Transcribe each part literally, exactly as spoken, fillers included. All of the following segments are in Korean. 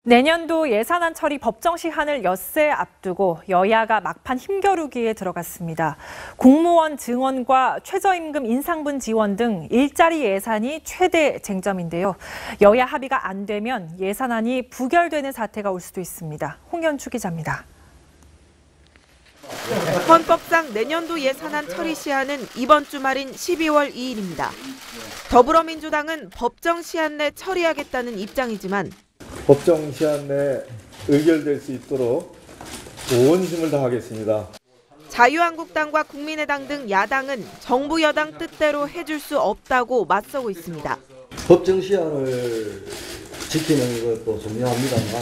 내년도 예산안 처리 법정 시한을 엿새 앞두고 여야가 막판 힘겨루기에 들어갔습니다. 공무원 증원과 최저임금 인상분 지원 등 일자리 예산이 최대 쟁점인데요. 여야 합의가 안 되면 예산안이 부결되는 사태가 올 수도 있습니다. 홍현주 기자입니다. 헌법상 내년도 예산안 처리 시한은 이번 주말인 십이월 이일입니다. 더불어민주당은 법정 시한 내 처리하겠다는 입장이지만 법정 시한 내에 의결될 수 있도록 온 힘을 다하겠습니다. 자유한국당과 국민의당 등 야당은 정부 여당 뜻대로 해줄 수 없다고 맞서고 있습니다. 법정 시한을 지키는 것도 중요합니다만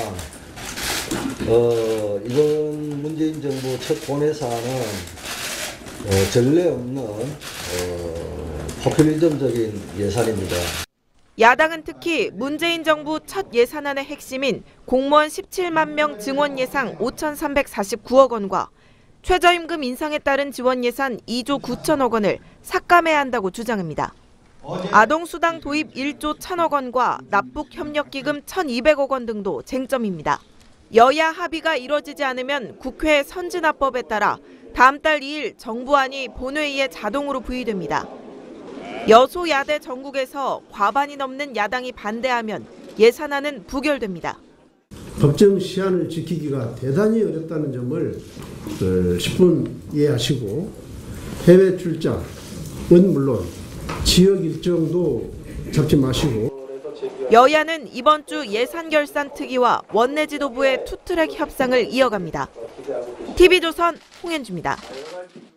어, 이번 문재인 정부 첫 본예산은 어, 전례 없는 어, 포퓰리즘적인 예산입니다. 야당은 특히 문재인 정부 첫 예산안의 핵심인 공무원 십칠만 명 증원 예상 오천삼백사십구억 원과 최저임금 인상에 따른 지원 예산 이조 구천억 원을 삭감해야 한다고 주장합니다. 아동수당 도입 일조 천억 원과 납북협력기금 천이백억 원 등도 쟁점입니다. 여야 합의가 이뤄지지 않으면 국회 선진화법에 따라 다음 달 이일 정부안이 본회의에 자동으로 부의됩니다. 여소야대 전국에서 과반이 넘는 야당이 반대하면 예산안은 부결됩니다. 법정 시한을 지키기가 대단히 어렵다는 점을 십분 이해하시고 해외 출장은 물론 지역 일정도 잡지 마시고. 여야는 이번 주 예산결산 특위와 원내 지도부의 투트랙 협상을 이어갑니다. 티비조선 홍현주입니다.